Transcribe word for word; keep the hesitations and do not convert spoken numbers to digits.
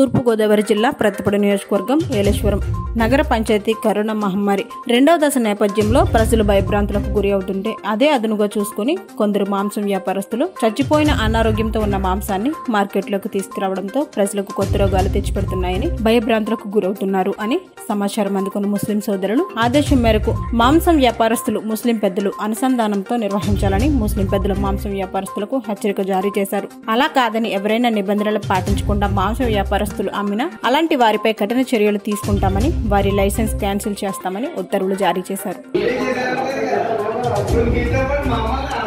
తూర్పుగోదావరి జిల్లా ప్రతిపాడు నియోజకవర్గం ఏలేశ్వరం నగర పంచాయతీ కరోనా మహమ్మారి రెండవ దశ నేపథ్యంలో ప్రజలు భయభ్రాంతులకు గురి అవుతుంటే అదే అదునుగా చూసుకుని కొందరు మాంసం వ్యాపారస్తులు చచ్చిపోయిన అనారోగ్యంతో ఉన్న మాంసాన్ని మార్కెట్లోకి తీసుకురావడంతో ప్రజలకు కొత్త రోగాలు తెచ్చిపెడుతున్నాయని భయభ్రాంతులకు గురవుతున్నారు అని సమాచారం అందుకున్న ముస్లిం సోదరులు ఆదేశం మేరకు మాంసం వ్యాపారస్తులు ముస్లిం పెద్దలు అనుసంధానంతో నిర్వహించాలని ముస్లిం పెద్దలు మాంసం వ్యాపారస్తులకు హెచ్చరిక జారీ చేశారు. అలా కాదని ఎవరైనా నిబంధనలు పాటించకుండా మాంసం వ్యాపారస్తులు అమ్మినా అలాంటి వారిపై కఠిన చర్యలు తీసుకుంటామని, వారి లైసెన్స్ క్యాన్సిల్ చేస్తామని ఉత్తర్వులు జారీ చేశారు.